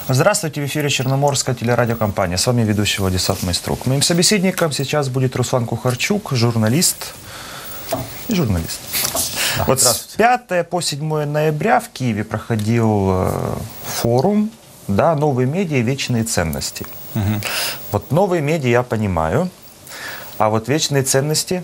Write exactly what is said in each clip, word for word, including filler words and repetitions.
Здравствуйте, в эфире Черноморская телерадиокомпания. С вами ведущий Владислав Майструк. Моим собеседником сейчас будет Руслан Кухарчук, журналист и журналист. Да, вот с пятого по седьмое ноября в Киеве проходил э, форум, да, «Новые медиа и вечные ценности». Угу. Вот новые медиа я понимаю, а вот вечные ценности...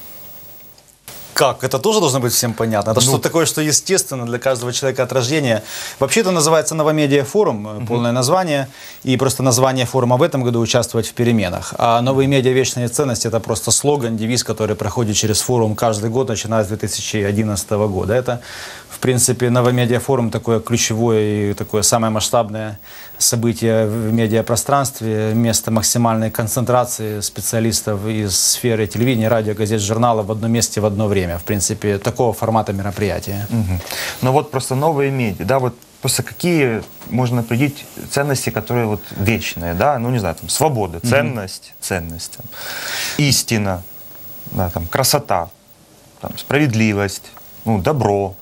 Как? Это тоже должно быть всем понятно. Это ну, что-то такое, что естественно для каждого человека от рождения. Вообще это называется «Новомедиа форум», uh-huh. полное название. И просто название форума в этом году участвовать в переменах. А «Новые медиа. Вечные ценности» — это просто слоган, девиз, который проходит через форум каждый год, начиная с две тысячи одиннадцатого года. Это, в принципе, «Новомедиа форум» такое ключевое и такое самое масштабное событие в медиапространстве, место максимальной концентрации специалистов из сферы телевидения, радио, газет, журналов в одном месте в одно время. В принципе, такого формата мероприятия. Угу. Но вот просто новые медиа, да, вот просто какие можно определить ценности, которые вот вечные, да, ну не знаю, там свобода, ценность, угу. ценность, там, истина, да, там, красота, там, справедливость, ну, добро,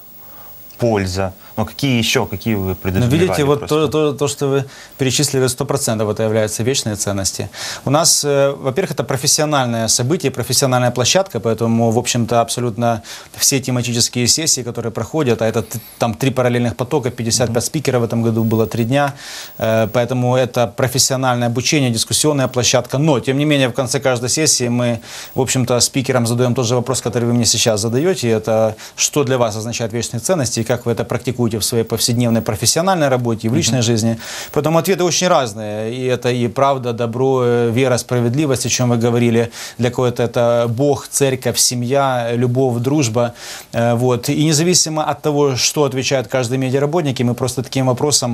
польза. Но какие еще, какие вы предусмотрели? Ну, видите, вот то, то, то, что вы перечислили, сто процентов это являются вечные ценности. У нас, э, во-первых, это профессиональное событие, профессиональная площадка, поэтому, в общем-то, абсолютно все тематические сессии, которые проходят, а это там три параллельных потока, пятьдесят пять mm-hmm. спикеров в этом году было три дня, э, поэтому это профессиональное обучение, дискуссионная площадка. Но, тем не менее, в конце каждой сессии мы, в общем-то, спикерам задаем тот же вопрос, который вы мне сейчас задаете, это что для вас означает вечные ценности и как вы это практикуете в своей повседневной профессиональной работе и в личной uh-huh. жизни. Поэтому ответы очень разные. И это и правда, добро, вера, справедливость, о чем вы говорили. Для кого-то это Бог, церковь, семья, любовь, дружба. Вот. И независимо от того, что отвечают каждый медиаработник, мы просто таким вопросом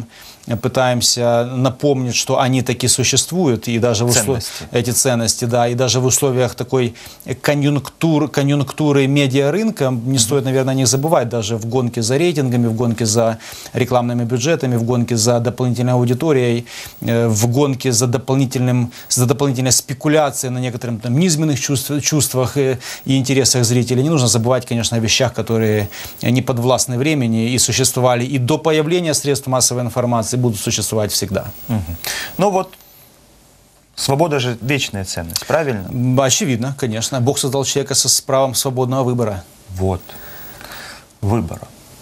пытаемся напомнить, что они таки существуют. И даже в услов... эти ценности, да, и даже в условиях такой конъюнктур... конъюнктуры медиарынка не uh-huh. стоит, наверное, не забывать даже в гонке за рейтингами, в гонке за рекламными бюджетами, в гонке за дополнительной аудиторией, в гонке за, дополнительным, за дополнительной спекуляцией на некоторых там, низменных чувств, чувствах и, и интересах зрителей. Не нужно забывать, конечно, о вещах, которые не подвластны времени и существовали и до появления средств массовой информации, будут существовать всегда. Угу. Ну вот, свобода же вечная ценность, правильно? Очевидно, конечно. Бог создал человека с правом свободного выбора. Вот, выбора.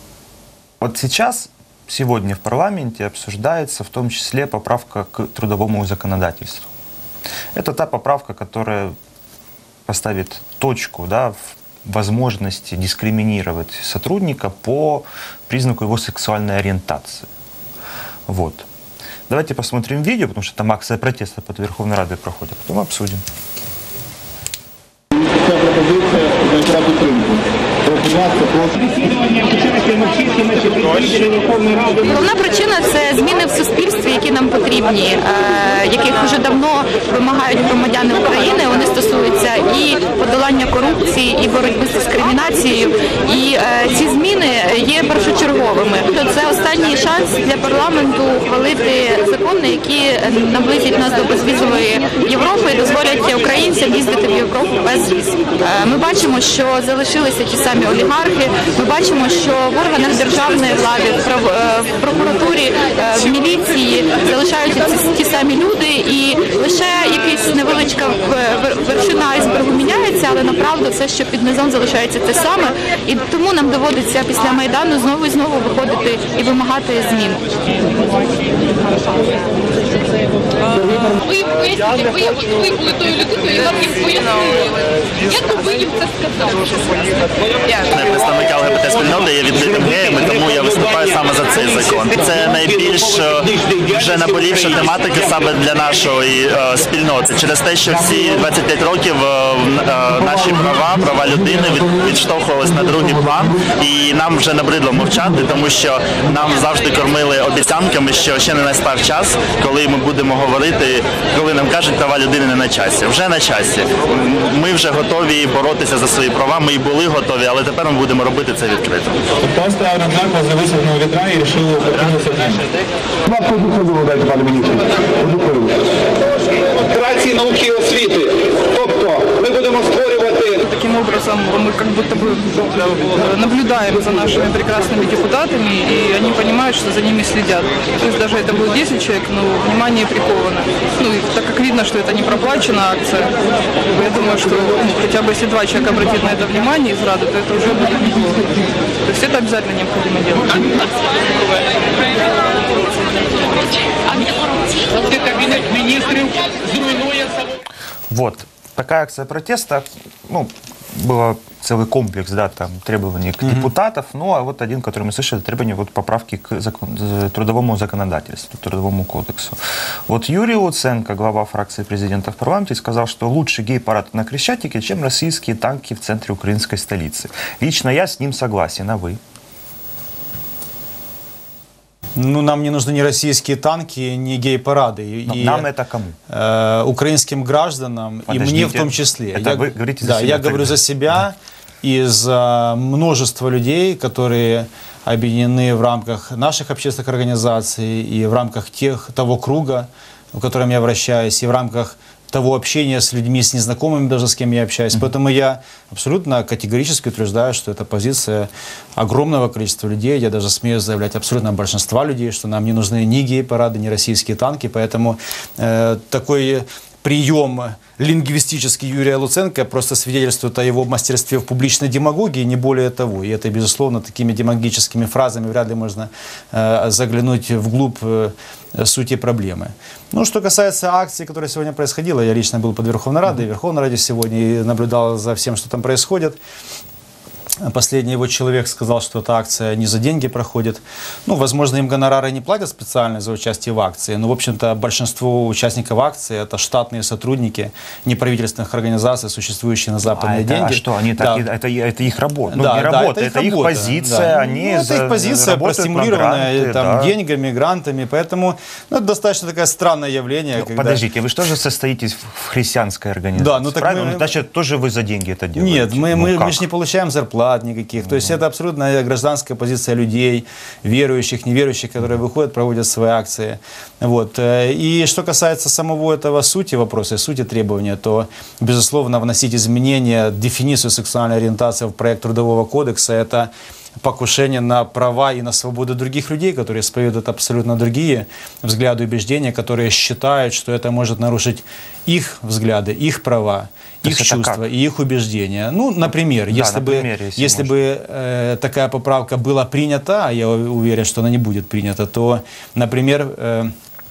Вот сейчас, сегодня в парламенте обсуждается в том числе поправка к трудовому законодательству. Это та поправка, которая поставит точку, да, в возможности дискриминировать сотрудника по признаку его сексуальной ориентации. Вот. Давайте посмотрим видео, потому что там акция протеста под Верховной Радой проходит, потом обсудим. Головна причина – це зміни в суспільстві, які нам потрібні, яких вже давно вимагають громадяни України. Вони стосуються і подолання корупції, і боротьби з дискримінацією. І ці зміни є першочерговими. Це останній шанс для парламенту ухвалити закони, які наблизять нас до безвізової Європи і дозволять українцям їздити в Європу без віз. Ми бачимо, що залишилися ті самі олігархи, ми бачимо, що в органах державної влади, в прокуратурі, в міліції залишаються ті самі люди, і лише якась невеличка вершина айсбергу міняється, але направду все, що під низом, залишається те саме. І тому нам доводиться після Майдану знову і знову виходити і вимагати змін. Ви поясніть, ви, ви були тою людиною, і вам їм пояснили. Як ви їм це сказали? Не представника ЛГБТ-спільноти є відкритим геями, тому я виступаю саме за цей закон. Це найбільш вже наболівша тематика саме для нашої е, спільноти. Через те, що всі двадцять п'ять років е, наші права, права людини від, відштовхувались на другий план, і нам вже набридло мовчати, тому що нам завжди кормили обіцянками, що ще не настав час, коли ми будемо говорити, коли нам кажуть, права людини не на часі. Вже на часі. Ми вже готові боротися за свої права, ми і були готові, але тепер ми будемо робити це відкрито. Просто Ранак возле высадного ветра и решил вернуться к нам. Вам позицію дайте, пане міністр. Праці, науки і освіти. Тобто ми будемо створювати... Таким таким образом мы как будто бы наблюдаем за нашими прекрасными депутатами, и они понимают, что за ними следят. Пусть даже это будет десять человек, но внимание приковано. Ну, и так как видно, что это не проплачена акция, я думаю, что ну, хотя бы если два человека обратят на это внимание из Рады, то это уже будет неплохо. То есть это обязательно необходимо делать. Вот. Такая акция протеста, ну, был целый комплекс, да, там, требований к mm-hmm. депутатов, ну, а вот один, который мы слышали, требования вот, поправки к закон, трудовому законодательству, трудовому кодексу. Вот Юрий Луценко, глава фракции президента в парламенте, сказал, что лучше гей-парад на Крещатике, чем российские танки в центре украинской столицы. Лично я с ним согласен, а вы? Ну, нам не нужны ни российские танки, ни гей-парады. И, нам это кому? Э, украинским гражданам, Подождите, и мне в том числе. Это я, вы говорите за да, себя? я говорю за себя и за множество людей, которые объединены в рамках наших общественных организаций и в рамках тех, того круга, в котором я вращаюсь, и в рамках того общения с людьми, с незнакомыми даже, с кем я общаюсь. Mm-hmm. Поэтому я абсолютно категорически утверждаю, что это позиция огромного количества людей. Я даже смею заявлять абсолютно большинства людей, что нам не нужны ни гей-парады, ни российские танки. Поэтому э, такой прием лингвистический Юрия Луценко просто свидетельствует о его мастерстве в публичной демагогии, не более того. И это, безусловно, такими демагогическими фразами вряд ли можно э, заглянуть вглубь э, сути проблемы. Ну, что касается акции, которая сегодня происходила, я лично был под Верховной Радой, в Верховной Раде сегодня и наблюдал за всем, что там происходит. Последний его человек сказал, что эта акция не за деньги проходит. Ну, возможно, им гонорары не платят специально за участие в акции, но, в общем-то, большинство участников акции – это штатные сотрудники неправительственных организаций, существующие на западные а деньги. Это, а что, они да. так, это, это их работа. Ну, да, не да, работа, это, это их, их работа, позиция, да. они ну, это их позиция, простимулированная гранты, там, да. деньгами, грантами, поэтому ну, это достаточно такое странное явление. Ну, когда... Подождите, вы что же состоитесь в христианской организации? Да, ну, так правильно? мы... Ну, значит, тоже вы за деньги это делаете? Нет, мы, ну, мы, как? мы же не получаем зарплат никаких. То есть это абсолютно гражданская позиция людей, верующих, неверующих, которые выходят, проводят свои акции. Вот. И что касается самого этого сути вопроса, сути требования, то, безусловно, вносить изменения, дефиницию сексуальной ориентации в проект Трудового кодекса – это покушение на права и на свободу других людей, которые исповедуют абсолютно другие взгляды и убеждения, которые считают, что это может нарушить их взгляды, их права, то их чувства как? И их убеждения. Ну, например, да, если, бы, примере, если, если бы э, такая поправка была принята, а я уверен, что она не будет принята, то, например, э,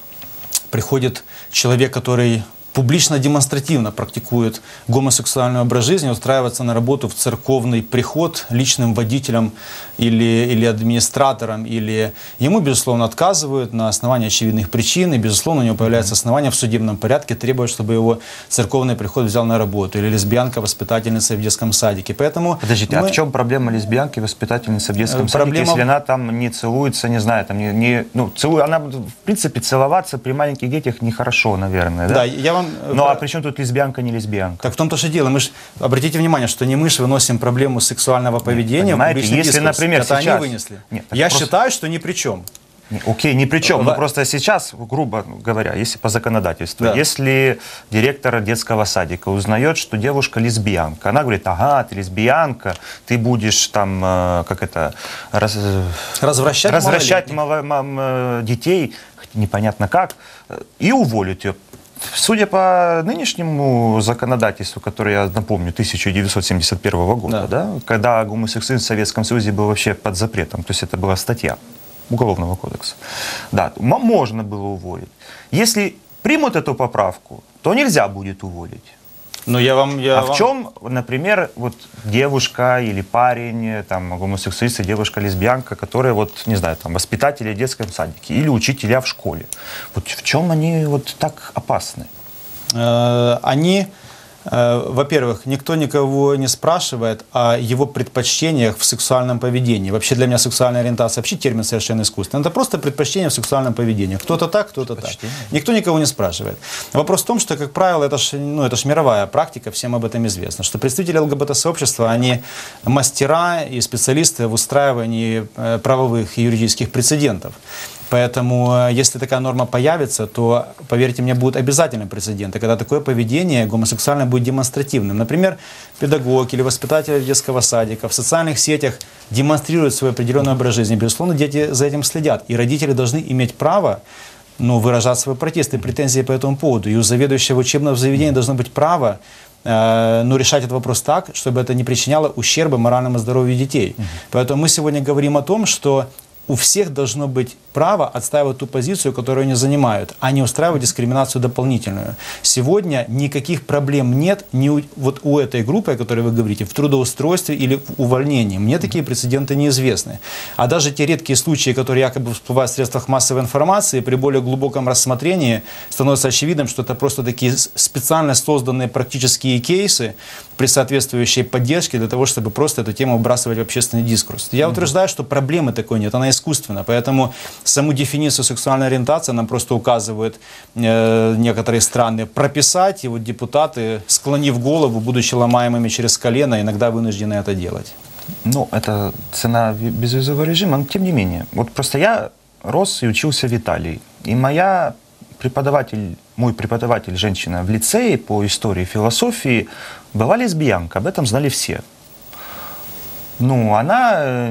приходит человек, который публично, демонстративно практикует гомосексуальный образ жизни, устраиваться на работу в церковный приход личным водителем или, или администратором, или ему, безусловно, отказывают на основании очевидных причин, и, безусловно, у него появляется основание в судебном порядке требовать, чтобы его церковный приход взял на работу, или лесбиянка-воспитательница в детском садике. Поэтому Подождите, мы... а в чем проблема лесбиянки-воспитательницы в детском проблема... садике, если она там не целуется, не знаю, там не, не ну, целует, она, в принципе, целоваться при маленьких детях нехорошо, наверное, да? Да, я вам... Ну, а при чем тут лесбиянка, не лесбиянка? Так в том-то же дело. Мы ж, обратите внимание, что не мы же выносим проблему сексуального поведения. Понимаете, в если, дискурс. Например, это сейчас... они вынесли. Нет, Я просто... считаю, что ни при чем. Окей, ни при чем. Но просто сейчас, грубо говоря, если по законодательству, да. если директор детского садика узнает, что девушка лесбиянка, она говорит: ага, ты лесбиянка, ты будешь там, как это, раз... развращать, развращать мало... мало... детей, непонятно как, и уволить ее. Судя по нынешнему законодательству, которое, я напомню, тысяча девятьсот семьдесят первого года, да. Да, когда гомосексуализм в Советском Союзе был вообще под запретом, то есть это была статья Уголовного кодекса, да, можно было уволить. Если примут эту поправку, то нельзя будет уволить. Но я вам, я а вам... в чем, например, вот девушка или парень, там, гомосексуалист, девушка-лесбиянка, которые, вот, не знаю, там, воспитатели в детском садике или учителя в школе. Вот в чем они вот так опасны? Э-э, они... Во-первых, никто никого не спрашивает о его предпочтениях в сексуальном поведении. Вообще для меня сексуальная ориентация вообще термин совершенно искусственный. Это просто предпочтение в сексуальном поведении. Кто-то так, кто-то так. Никто никого не спрашивает. Вопрос в том, что, как правило, это ж, ну, это ж мировая практика, всем об этом известно, что представители ЛГБТ-сообщества, они мастера и специалисты в устраивании правовых и юридических прецедентов. Поэтому, если такая норма появится, то, поверьте мне, будут обязательно прецеденты, когда такое поведение гомосексуальное будет демонстративным. Например, педагог или воспитатель детского садика в социальных сетях демонстрирует свой определенный образ жизни. Безусловно, дети за этим следят. И родители должны иметь право, ну, выражать свой протест и претензии по этому поводу. И у заведующего учебного заведения должно быть право э, ну, решать этот вопрос так, чтобы это не причиняло ущерба моральному здоровью детей. Mm-hmm. Поэтому мы сегодня говорим о том, что у всех должно быть право отстаивать ту позицию, которую они занимают, а не устраивать дискриминацию дополнительную. Сегодня никаких проблем нет ни у, вот у этой группы, о которой вы говорите, в трудоустройстве или в увольнении. Мне такие прецеденты неизвестны. А даже те редкие случаи, которые якобы всплывают в средствах массовой информации, при более глубоком рассмотрении становится очевидным, что это просто такие специально созданные практические кейсы при соответствующей поддержке для того, чтобы просто эту тему выбрасывать в общественный дискурс. Я mm-hmm. утверждаю, что проблемы такой нет, она искусственна. Поэтому саму дефиницию сексуальной ориентации нам просто указывают э, некоторые страны прописать, и вот депутаты, склонив голову, будучи ломаемыми через колено, иногда вынуждены это делать. Ну, это цена безвизового режима, но тем не менее. Вот просто я рос и учился в Италии, и моя преподаватель, мой преподаватель, женщина в лицее по истории и философии, была лесбиянка, об этом знали все. Ну, она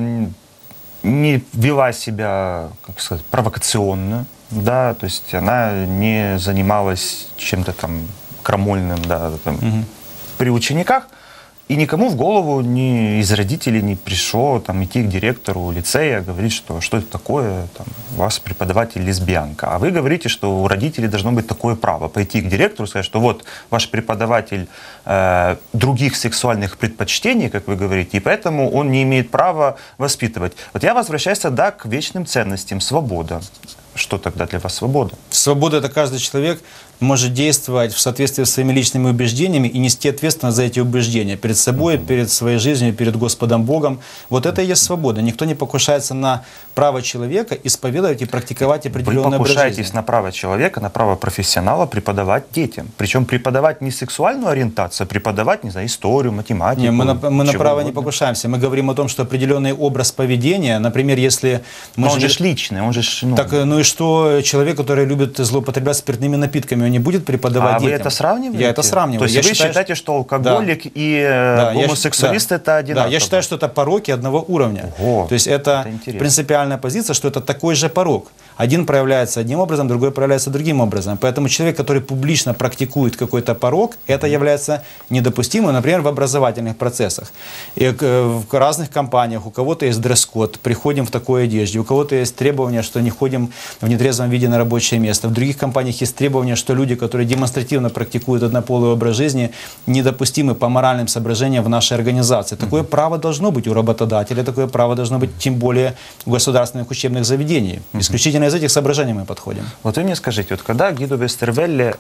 не вела себя, как сказать, провокационно, да, то есть она не занималась чем-то там крамольным, да, там, угу. при учениках, и никому в голову ни из родителей не пришло там идти к директору лицея, говорить, что что это такое, там, у вас преподаватель лесбиянка, а вы говорите, что у родителей должно быть такое право пойти к директору, сказать, что вот ваш преподаватель э, других сексуальных предпочтений, как вы говорите, и поэтому он не имеет права воспитывать. Вот я возвращаюсь тогда к вечным ценностям, свобода. Что тогда для вас свобода? Свобода – это каждый человек может действовать в соответствии с своими личными убеждениями и нести ответственность за эти убеждения перед собой, mm-hmm. перед своей жизнью, перед Господом Богом. Вот это и есть свобода. Никто не покушается на право человека исповедовать и практиковать определенный образ жизни. Вы покушаетесь на право человека, на право профессионала преподавать детям. Причем преподавать не сексуальную ориентацию, а преподавать, не знаю, историю, математику. Не, мы на, мы на право угодно. не покушаемся. Мы говорим о том, что определенный образ поведения, например, если... Мы Но он же ж личный, он же... Ну... Так, ну и что человек, который любит злоупотреблять спиртными напитками, он не будет преподавать а детям? А вы это сравниваете? Я это сравниваю. То есть я вы считаю, считаете, что алкоголик да. и да, гомосексуалист да. это одинаково? Да, я считаю, что это пороки одного уровня. Ого, То есть это, это принципиальная позиция, что это такой же порок. Один проявляется одним образом, другой проявляется другим образом. Поэтому человек, который публично практикует какой-то порок, это является недопустимым, например, в образовательных процессах. И в разных компаниях у кого-то есть дресс-код, приходим в такой одежде, у кого-то есть требования, что не ходим в нетрезвом виде на рабочее место. В других компаниях есть требования, что люди, которые демонстративно практикуют однополый образ жизни, недопустимы по моральным соображениям в нашей организации. Такое mm-hmm. право должно быть у работодателя, такое право должно быть тем более у государственных учебных заведений. Mm-hmm. Исключительно из этих соображений мы подходим. Вот вы мне скажите, вот когда Гидо Вестервелле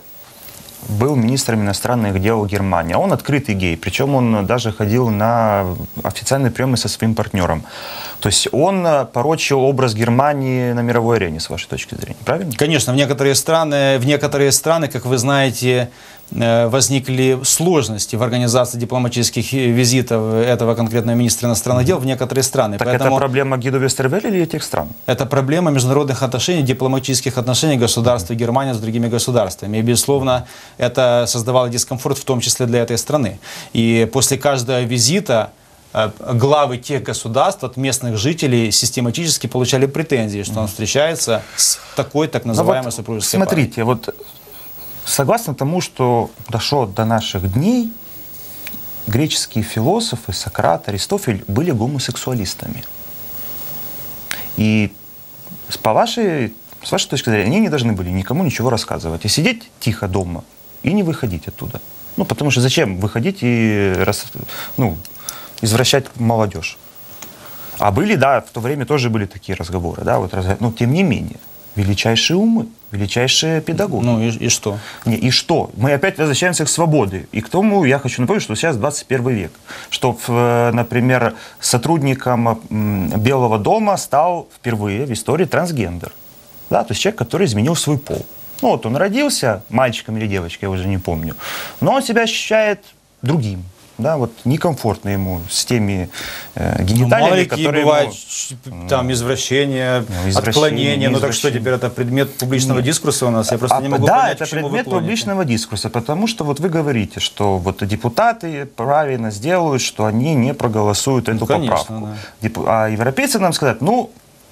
был министром иностранных дел Германии, он открытый гей, причем он даже ходил на официальные приемы со своим партнером. То есть он порочил образ Германии на мировой арене, с вашей точки зрения, правильно? Конечно, в некоторые страны, в некоторые страны, как вы знаете, возникли сложности в организации дипломатических визитов этого конкретного министра иностранных дел в некоторые страны. Так Поэтому это проблема Гидо Вестервелле или этих стран? Это проблема международных отношений, дипломатических отношений государства Германии с другими государствами. И, безусловно, это создавало дискомфорт в том числе для этой страны. И после каждого визита главы тех государств от местных жителей систематически получали претензии, что он встречается с такой так называемой вот супружеской смотрите, парой. вот согласно тому, что дошло до наших дней, греческие философы Сократ, Аристофель были гомосексуалистами. И по вашей, с вашей точки зрения, они не должны были никому ничего рассказывать, и сидеть тихо дома и не выходить оттуда. Ну, потому что зачем выходить и рас, ну, извращать молодежь? А были, да, в то время тоже были такие разговоры, да, вот, но тем не менее, величайшие умы, величайшие педагоги. Ну и, и что? Не, и что? Мы опять возвращаемся к свободе. И к тому я хочу напомнить, что сейчас двадцать первый век. Что, например, сотрудником Белого дома стал впервые в истории трансгендер. Да, то есть человек, который изменил свой пол. Ну вот он родился мальчиком или девочкой, я уже не помню. Но он себя ощущает другим. да, вот некомфортно ему с теми э, Ну, гениталиями, мало ли какие которые бывают ему... ш- там извращения, Ну, извращения, отклонения. Ну так что извращения. теперь это предмет публичного дискурса у нас? Я просто А, не могу да, понять, это к чему вы предмет клоните. публичного дискурса, потому что вот вы говорите, что вот депутаты правильно сделают, что они не проголосуют эту Ну, конечно, поправку. да. Депу- А европейцы нам сказать, ну,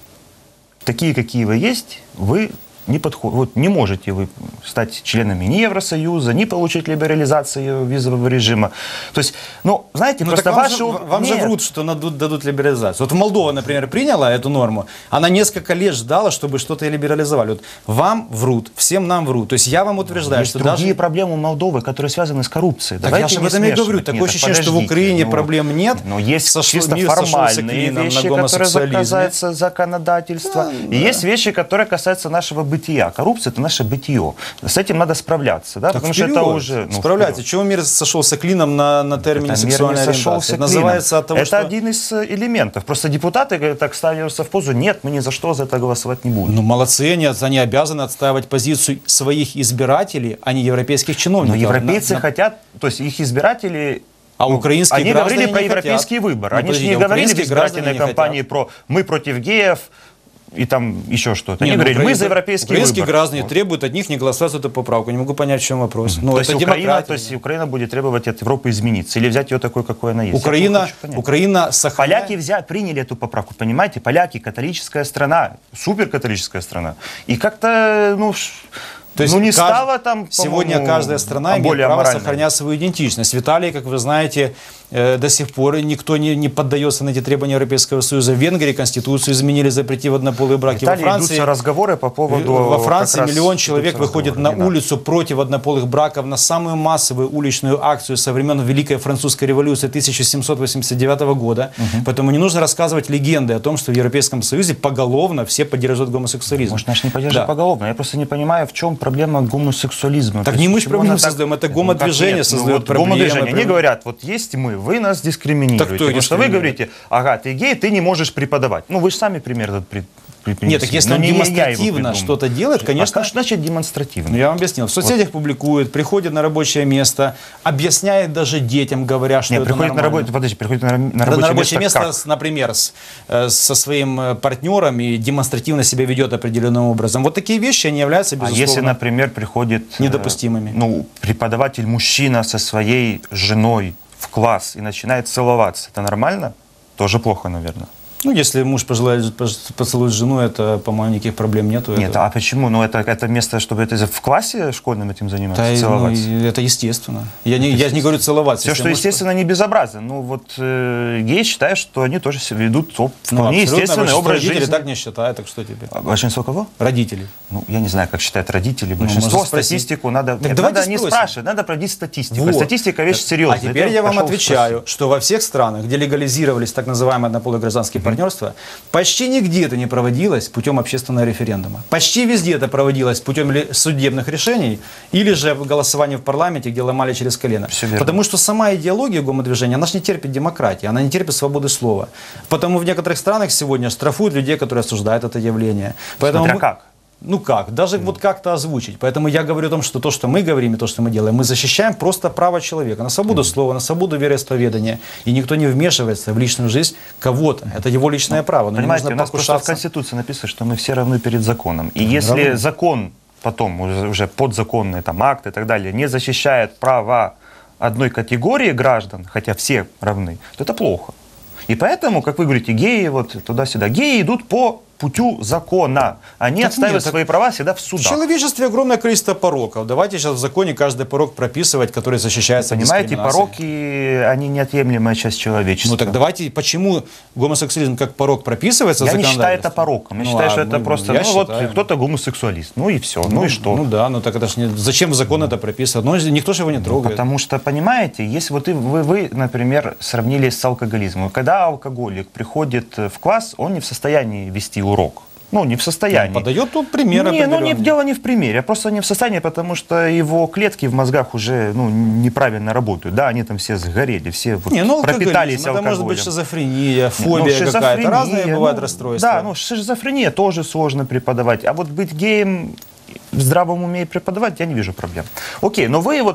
такие, какие вы есть, вы не подход... вот не можете вы стать членами ни Евросоюза, ни получить либерализацию визового режима. То есть, ну, знаете, Ну, просто так вам, ваши... же, вам же Нет. врут, что надут- дадут либерализацию. Вот Молдова, например, приняла эту норму, она несколько лет ждала, чтобы что-то либерализовали. Вот вам врут, всем нам врут. То есть я вам утверждаю, Есть что другие даже... проблемы у Молдовы, которые связаны с коррупцией. Так Давайте я же об не этом и смешивать. говорю. Такое Нет, ощущение, что в подождите, Украине ну, проблем нет. Но есть Сошло- чисто мир сошелся формальные клином на вещи, которые гомосексуализме. касаются законодательства. И есть вещи, которые касаются нашего бытия. Коррупция – это наше бытие. С этим надо справляться. Да? Так Потому вперед, что это уже... ну, справляйте. вперед. Чего мир сошелся клином на, на термине Это мир не сексуальной сошелся ориентации? клином. Называется от того, это что... один из э, элементов. Просто депутаты так ставятся в позу, нет, мы ни за что за это голосовать не будем. Ну, молодцы, они, они обязаны отстаивать позицию своих избирателей, а не европейских чиновников. Но европейцы На- на- хотят, то есть их избиратели... А ну, украинские Они граждане говорили про не европейский хотят. выбор. Ну, Они же подождите, не а говорили в украинские избирательной граждане не кампании хотят. про «мы против геев» и там еще что-то. Они Не, ну, говорили, мы украин- за европейский Украинские выбор. граждане Вот. требуют от них не голосовать за эту поправку. Не могу понять, в чем вопрос. Ну, То это есть, Украина, демократия. то есть Украина будет требовать от Европы измениться или взять ее такой, какой она есть. Я Украина, хочу понять. Украина сохраняет... Поляки взяли, приняли эту поправку, понимаете? Поляки, католическая страна, суперкатолическая страна. И как-то, ну, ш- То есть ну не кажд- стало там, Сегодня по-моему, каждая страна имеет более право аморальной. сохранять свою идентичность. В Италии, как вы знаете, э, до сих пор никто не, не поддается на эти требования Европейского Союза. В Венгрии конституцию изменили, запретив однополые В браки. Италии Во Франции, идутся разговоры по поводу... во как Франции раз миллион человек идутся выходит на разговоры, не надо. улицу против однополых браков, на самую массовую уличную акцию со времен Великой Французской революции тысяча семьсот восемьдесят девятого года. Угу. Поэтому не нужно рассказывать легенды о том, что в Европейском Союзе поголовно все поддерживают гомосексуализм. Может, наш не поддерживает Да. поголовно. Я просто не понимаю, в чем проблема гомосексуализма. Так То не есть мы ж почему проблему она так- создаем, это Ну, гомодвижение как нет? создает вот проблемы. Гомодвижение. Они Проблемы. говорят, вот есть мы, вы нас дискриминируете. Так кто их потому что вы дискриминирует? говорите, ага, ты гей, ты не можешь преподавать. Ну, вы же сами пример этот при- при- принесли. Нет, так если Но он не я его демонстративно придумал. что-то делает, конечно... А что значит демонстративно? Ну, я вам объяснил. В соцсетях публикует, приходит на рабочее место, объясняет даже детям, говоря, что Нет, это приходит на нормально. работу, подожди, приходит на, на Да, рабочее, на рабочее место, место, как? с- например, с, э, со своим э, партнером и демонстративно себя ведет определенным образом. Вот такие вещи, они являются, А безусловно... если, например, приходит э, недопустимыми. ну, преподаватель мужчина со своей женой в класс и начинает целоваться, это нормально? Тоже плохо, наверное. Ну, если муж пожелает пож- поцелует жену, это, по-моему, никаких проблем нету. Нет, это... а почему? Ну, это, это место, чтобы это в классе школьном этим заниматься, Да, и, ну, целоваться? и это естественно. Я не, я не говорю целоваться. Все, Если что муж- естественно, не безобразно. Ну, вот э, геи считают, что они тоже себя ведут оп, Ну, вполне абсолютно, естественный большинство образ родителей жизни. так не считают, так что тебе? А большинство кого? Родители. Ну, я не знаю, как считают родители. Большинство можно спросить. статистику надо... Так Нет, давайте надо не спросим. спрашивать, надо проводить статистику. Вот. Статистика вещь серьезная. А теперь Это я вам пошел отвечаю, спросить. что во всех странах, где легализировались так называемые однополые гражданские партнерства, почти нигде это не проводилось путем общественного референдума. Почти везде это проводилось путем ли- судебных решений или же голосования в парламенте, где ломали через колено. Всё верно. Потому что сама идеология гомодвижения, она же не терпит демократии, она не терпит свободы слова. Потому в некоторых странах сегодня штрафуют людей, которые осуждают это явление. Поэтому Смотря мы- как. Ну как? Даже вот как-то озвучить. Поэтому я говорю о том, что то, что мы говорим и то, что мы делаем, мы защищаем просто право человека на свободу слова, на свободу вероисповедания. И никто не вмешивается в личную жизнь кого-то. Это его личное право. Но не Понимаете, нужно у нас просто в покушаться. Конституции написано, что мы все равны перед законом. И если равны. закон потом, уже, уже подзаконный там, акт и так далее, не защищает права одной категории граждан, хотя все равны, то это плохо. И поэтому, как вы говорите, геи вот туда-сюда, геи идут по путю закона. Они Так отстаивают нет, так свои права всегда в В судах. человечестве огромное количество пороков. Давайте сейчас в законе каждый порок прописывать, который защищается Понимаете, дискриминацией. пороки, они неотъемлемая часть человечества. Ну так давайте, почему гомосексуализм как порок прописывается в Я не считаю это законодательстве? пороком. Я Ну, считаю, а что это мы- просто, я ну вот, считаю. кто-то гомосексуалист. Ну и все. Ну, и что? Ну да, ну так это ж не... Зачем в закон это прописывать? Ну никто же его не трогает. Потому что, понимаете, если вот и вы, вы, например, сравнили с алкоголизмом. Когда алкоголик приходит в класс, он не в состоянии вести урок. Ну, не в состоянии. Подает тут пример Не, ну не, определенный. дело не в примере, а просто не в состоянии, потому что его клетки в мозгах уже ну, неправильно работают. Да, они там все сгорели, все вот Не, ну пропитались алкоголизм, это алкоголем. может быть шизофрения, Ну, фобия какая-то. шизофрения, Разные ну, бывают расстройства. Да, ну шизофрения тоже сложно преподавать. А вот быть геем в здравом уме и преподавать, я не вижу проблем. Окей, но вы вот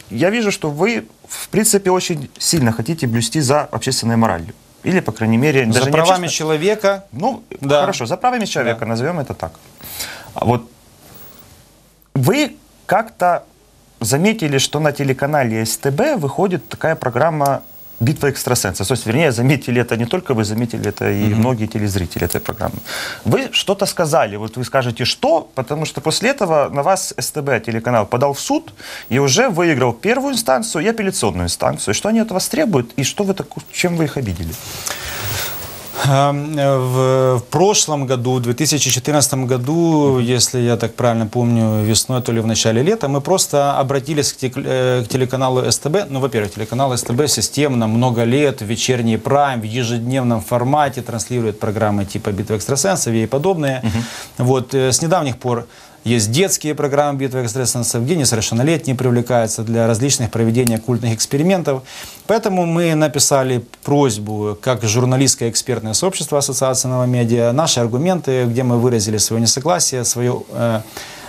я вижу, что вы, в принципе, очень сильно хотите блюсти за общественной моралью. Или, по крайней мере... За даже правами общественно... человека. Ну, да. Хорошо, за правами человека, да. назовем это так. Вот вы как-то заметили, что на телеканале СТБ выходит такая программа «Битва экстрасенсов». То есть, вернее, заметили это не только вы, заметили это и mm-hmm. многие телезрители этой программы. Вы что-то сказали, вот вы скажете, что, потому что после этого на вас СТБ телеканал подал в суд и уже выиграл первую инстанцию и апелляционную инстанцию. Что они от вас требуют и что вы так, чем вы их обидели? В, в прошлом году, в две тысячи четырнадцатом году, если я так правильно помню, весной, то ли в начале лета, мы просто обратились к, те, к телеканалу СТБ. Ну, во-первых, телеканал СТБ системно много лет в вечерний прайм, в ежедневном формате транслирует программы типа «Битва экстрасенсов» и подобные. Uh-huh. Вот, с недавних пор есть детские программы «Битва экстрасенсов», где несовершеннолетние привлекаются для различных проведений оккультных экспериментов. Поэтому мы написали просьбу, как журналистское экспертное сообщество Ассоциации новомедиа, наши аргументы, где мы выразили свое несогласие, свое э,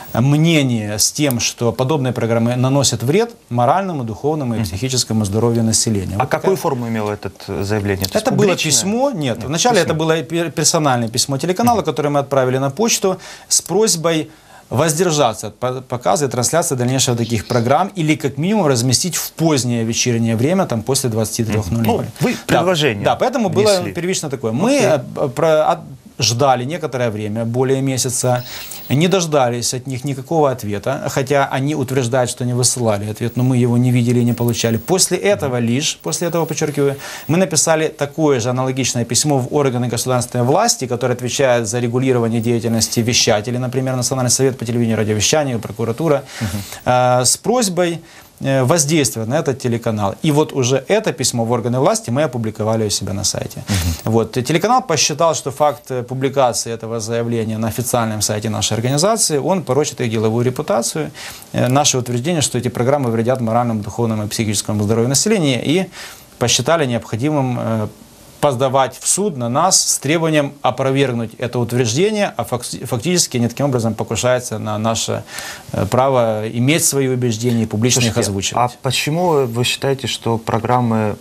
мнение с тем, что подобные программы наносят вред моральному, духовному и психическому здоровью населения. А вот какую такая... форму имело это заявление? Это, это было письмо, нет, нет вначале письмо. Это было персональное письмо телеканала, mm-hmm. которое мы отправили на почту с просьбой воздержаться от показа и трансляции дальнейших таких программ или как минимум разместить в позднее вечернее время, там после двадцати трёх ноль ноль. Ну, вы предложение. Да, да, поэтому внесли. Было первично такое. Мы okay. про, ждали некоторое время, более месяца, не дождались от них никакого ответа, хотя они утверждают, что не высылали ответ, но мы его не видели и не получали. После этого лишь, после этого, подчеркиваю, мы написали такое же аналогичное письмо в органы государственной власти, которые отвечают за регулирование деятельности вещателей, например, Национальный совет по телевидению и радиовещанию, прокуратура, uh-huh. э, с просьбой воздействовать на этот телеканал. И вот уже это письмо в органы власти мы опубликовали у себя на сайте. Uh-huh. Вот. Телеканал посчитал, что факт публикации этого заявления на официальном сайте нашей организации, он порочит их деловую репутацию, наше утверждение, что эти программы вредят моральному, духовному и психическому здоровью населения, и посчитали необходимым подавать в суд на нас с требованием опровергнуть это утверждение, а фактически они таким образом покушаются на наше право иметь свои убеждения и публично Слушайте, их озвучивать. А почему вы считаете, что программы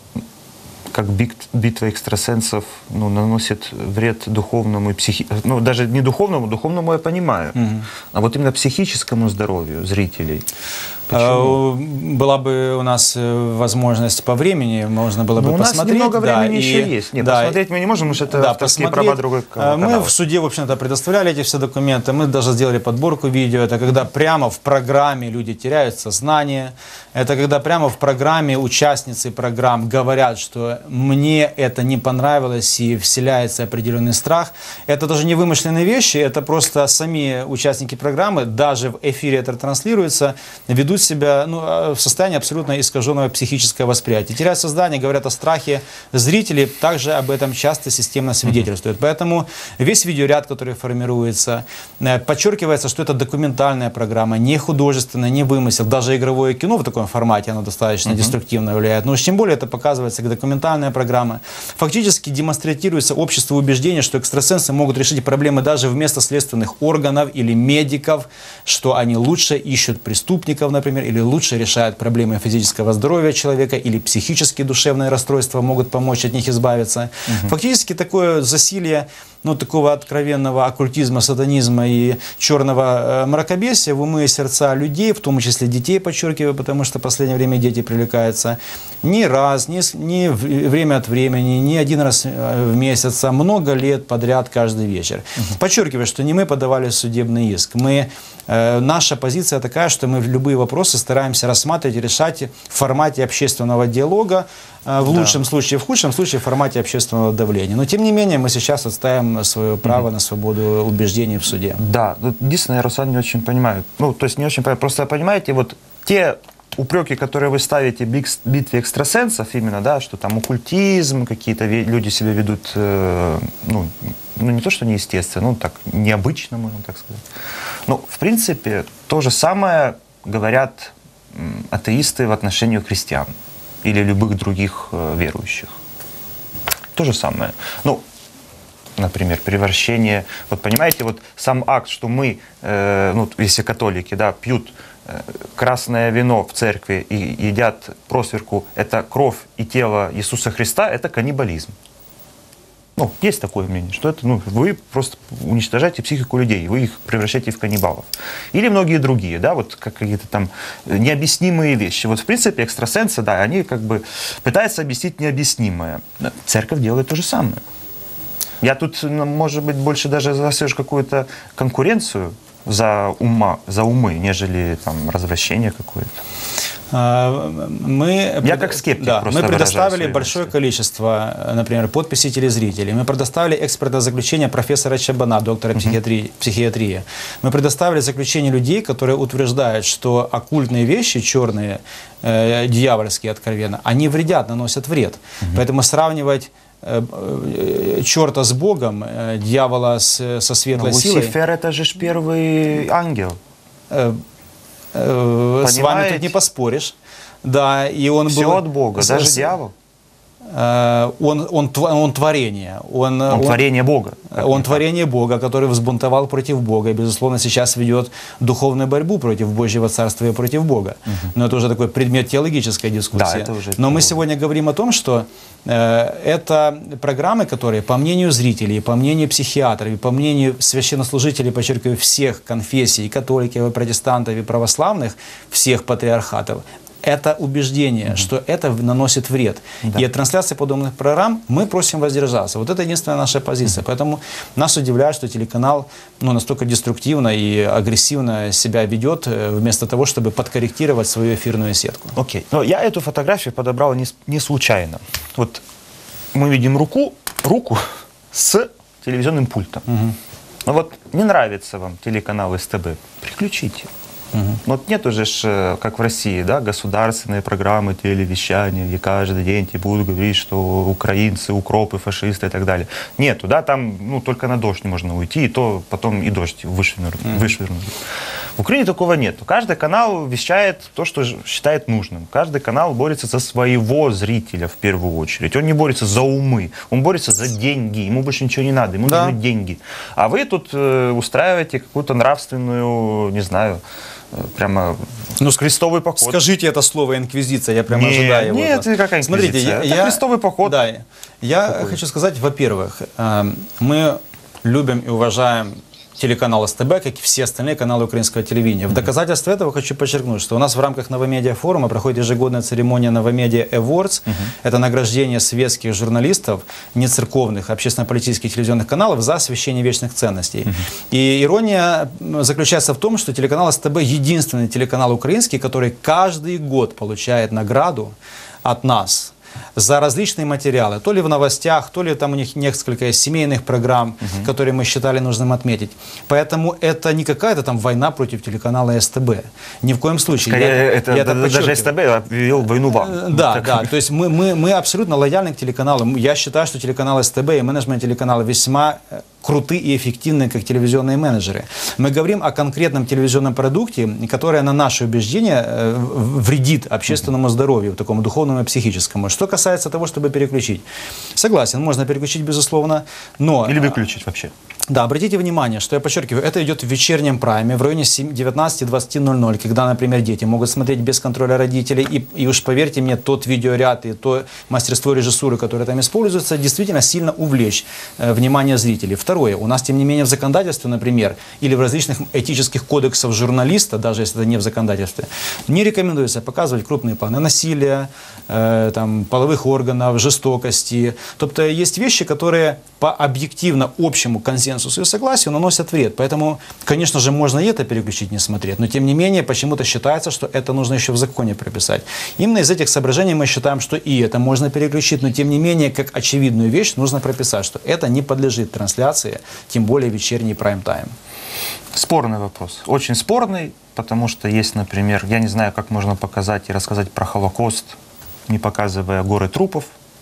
как «Битва экстрасенсов» ну, наносят вред духовному и психическому, ну даже не духовному, духовному я понимаю, угу. а вот именно психическому здоровью зрителей? Почему? Была бы у нас возможность по времени, можно было бы Но посмотреть. У нас немного времени да, еще и, есть. Нет, да, посмотреть мы не можем, потому что это да, авторские права другой канала. Мы в суде, в общем-то, предоставляли эти все документы. Мы даже сделали подборку видео. Это когда прямо в программе люди теряют сознание. Это когда прямо в программе участницы программ говорят, что мне это не понравилось и вселяется определенный страх. Это даже не вымышленные вещи, это просто сами участники программы, даже в эфире это транслируется, ведут себя ну, в состоянии абсолютно искаженного психического восприятия. Теряют сознание, говорят о страхе. Зрители также об этом часто системно свидетельствуют. Поэтому весь видеоряд, который формируется, подчеркивается, что это документальная программа, не художественная, не вымысел. Даже игровое кино в таком формате, оно достаточно uh-huh. деструктивно влияет. Но уж тем более это показывается как документальная программа. Фактически демонстрируется обществу убеждение, что экстрасенсы могут решить проблемы даже вместо следственных органов или медиков, что они лучше ищут преступников, например, или лучше решают проблемы физического здоровья человека, или психические душевные расстройства могут помочь от них избавиться. Угу. Фактически такое засилье ну, такого откровенного оккультизма, сатанизма и черного э, мракобесия в умы и сердца людей, в том числе детей, подчеркиваю, потому что в последнее время дети привлекаются не раз, не, не время от времени, не один раз в месяц, а много лет подряд каждый вечер. Uh-huh. Подчеркиваю, что не мы подавали судебный иск. Мы, э, наша позиция такая, что мы любые вопросы стараемся рассматривать и решать в формате общественного диалога, э, в лучшем да. случае, в худшем случае в формате общественного давления. Но тем не менее мы сейчас отстаиваем свое право mm-hmm. на свободу убеждений в суде. Да, единственное, я, Руслан, не очень понимаю. Ну, то есть не очень понимаю. Просто понимаете, вот те упреки, которые вы ставите в битве экстрасенсов, именно, да, что там оккультизм, какие-то люди себя ведут, э, ну, ну, не то, что неестественно, ну, так, необычно, можно так сказать. Ну, в принципе, то же самое говорят атеисты в отношении христиан или любых других э, верующих. То же самое. Ну, например, превращение. Вот понимаете, вот сам акт, что мы, э, ну, если католики, да, пьют э, красное вино в церкви и едят просверку, это кровь и тело Иисуса Христа, это каннибализм. Ну, есть такое мнение, что это, ну, вы просто уничтожаете психику людей, вы их превращаете в каннибалов. Или многие другие, да, вот как какие-то там необъяснимые вещи. Вот, в принципе, экстрасенсы, да, они как бы пытаются объяснить необъяснимое. Церковь делает то же самое. Я тут, может быть, больше даже за все же какую-то конкуренцию за ума, за умы, нежели там развращение какое-то. Мы, Я как скептик да, просто мы предоставили выражаю большое мысли. количество, например, подписей телезрителей. Мы предоставили экспертное заключение профессора Чабана, доктора uh-huh. психиатрии, психиатрии. Мы предоставили заключение людей, которые утверждают, что оккультные вещи, черные, э, дьявольские откровенно, они вредят, наносят вред. Uh-huh. Поэтому сравнивать э, э, черта с Богом, э, дьявола с, со светлой Но силой... Люцифер — это же первый ангел. Э, С вами тут не поспоришь. Да, и он Все был, от Бога, с, даже с, дьявол. Он, он, он творение. Он, он, он творение Бога. Он творение Бога, который взбунтовал против Бога. И, безусловно, сейчас ведет духовную борьбу против Божьего Царства и против Бога. Угу. Но это уже такой предмет теологической дискуссии. Да, это уже Но мы сегодня говорим о том, что э, это программы, которые, по мнению зрителей, по мнению психиатров, и по мнению священнослужителей, подчеркиваю, всех конфессий, и католиков, и протестантов, и православных, всех патриархатов, это убеждение, mm-hmm. что это наносит вред. Да. И от трансляции подобных программ мы просим воздержаться. Вот это единственная наша позиция. Mm-hmm. Поэтому нас удивляет, что телеканал ну, настолько деструктивно и агрессивно себя ведет, вместо того, чтобы подкорректировать свою эфирную сетку. Окей. Okay. Но я эту фотографию подобрал не, не случайно. Вот мы видим руку, руку с телевизионным пультом. Mm-hmm. Но вот не нравится вам телеканал СТБ, переключите. Угу. Вот нет уже, ж, как в России, да, государственные программы телевещания, где каждый день тебе будут говорить, что украинцы, укропы, фашисты и так далее. Нету, да, там ну, только на дождь не можно уйти, и то потом и дождь вышвырнут. Угу. вышвырнут. В Украине такого нету. Каждый канал вещает то, что считает нужным. Каждый канал борется за своего зрителя в первую очередь. Он не борется за умы, он борется за деньги. Ему больше ничего не надо, ему да. нужны деньги. А вы тут э, устраиваете какую-то нравственную, не знаю, прямо ну, крестовый поход. Скажите это слово инквизиция, я прямо нет, ожидаю его. Нет, это какая инквизиция? Смотрите, я, это я, крестовый поход. Да, я Какой? хочу сказать, во-первых, мы любим и уважаем телеканал СТБ, как и все остальные каналы украинского телевидения. В доказательство этого хочу подчеркнуть, что у нас в рамках Новомедиа форума проходит ежегодная церемония Новомедиа Awards. Uh-huh. Это награждение светских журналистов, нецерковных, общественно-политических телевизионных каналов за освящение вечных ценностей. Uh-huh. И ирония заключается в том, что телеканал СТБ единственный телеканал украинский, который каждый год получает награду от нас за различные материалы, то ли в новостях, то ли там у них несколько семейных программ, угу. которые мы считали нужным отметить. Поэтому это не какая-то там война против телеканала СТБ. Ни в коем случае. Скорее, я, это, я да, это даже СТБ объявил войну вам. Да, так. да. То есть мы, мы, мы абсолютно лояльны к телеканалу. Я считаю, что телеканал СТБ и менеджмент телеканала весьма круты и эффективны, как телевизионные менеджеры. Мы говорим о конкретном телевизионном продукте, который, на наше убеждение, вредит общественному здоровью, такому духовному и психическому. Что касается того, чтобы переключить. Согласен, можно переключить, безусловно, но... Или выключить вообще. Да, обратите внимание, что я подчеркиваю, это идет в вечернем прайме, в районе девятнадцати-двадцати ноль-ноль, когда, например, дети могут смотреть без контроля родителей, и, и уж поверьте мне, тот видеоряд и то мастерство режиссуры, которое там используется, действительно сильно увлечь э, внимание зрителей. Второе, у нас, тем не менее, в законодательстве, например, или в различных этических кодексах журналиста, даже если это не в законодательстве, не рекомендуется показывать крупные планы насилия, э, там, половых органов, жестокости. Тобто есть вещи, которые по объективно общему консенсусу и согласию наносят вред. Поэтому, конечно же, можно и это переключить, не смотреть. Но, тем не менее, почему-то считается, что это нужно еще в законе прописать. Именно из этих соображений мы считаем, что и это можно переключить, но, тем не менее, как очевидную вещь нужно прописать, что это не подлежит трансляции, тем более вечерний прайм-тайм. Спорный вопрос. Очень спорный, потому что есть, например, я не знаю, как можно показать и рассказать про Холокост, не показывая горы трупов,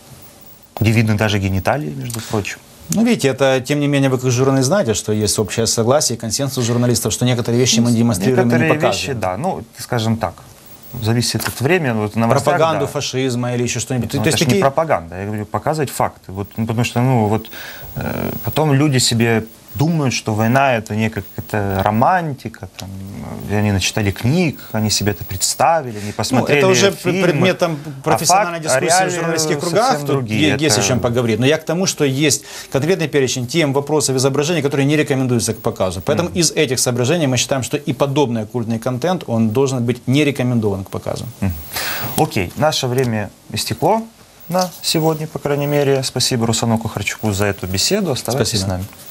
где видны даже гениталии, между прочим. Ну, видите, это, тем не менее, вы как журналист знаете, что есть общее согласие, консенсус журналистов, что некоторые вещи мы демонстрируем некоторые и не показываем. Вещи, да, ну, скажем так, зависит от времени. Вот в новостях, Пропаганду да. фашизма или еще что-нибудь. Ну, То это есть же такие... не пропаганда, я говорю, показывать факты. Вот, ну, потому что, ну, вот, э, потом люди себе думают, что война — это некая какая-то романтика, там, они начитали книг, они себе это представили, они посмотрели Ну, это уже фильмы. предмет там, профессиональной а факт, дискуссии а в журналистских совсем кругах, тут другие. е- есть Это... о чем поговорить. Но я к тому, что есть конкретный перечень тем, вопросов, изображений, которые не рекомендуются к показу. Поэтому mm. из этих соображений мы считаем, что и подобный культурный контент, он должен быть не рекомендован к показу. Mm. Окей, наше время истекло на сегодня, по крайней мере. Спасибо Русану Кухарчуку за эту беседу. Оставайтесь Спасибо. с нами.